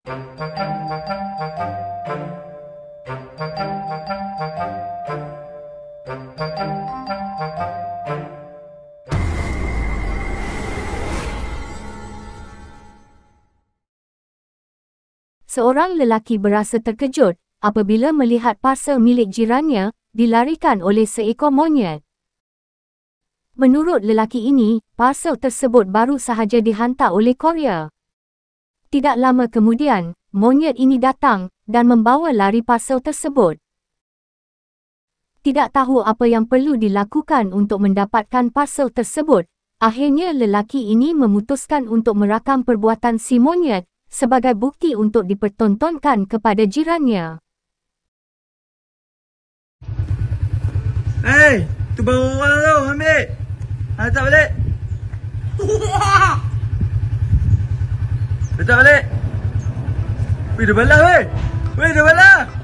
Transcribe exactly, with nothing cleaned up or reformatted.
Seorang lelaki berasa terkejut apabila melihat parsel milik jirannya dilarikan oleh seekor monyet. Menurut lelaki ini, parsel tersebut baru sahaja dihantar oleh kurier. Tidak lama kemudian, monyet ini datang dan membawa lari parsel tersebut. Tidak tahu apa yang perlu dilakukan untuk mendapatkan parsel tersebut, akhirnya lelaki ini memutuskan untuk merakam perbuatan si monyet sebagai bukti untuk dipertontonkan kepada jirannya. Hei, tu bawa orang tu, ambil. Letak balik. Letak balik. Weh, dah balas weh. Weh, dah balas.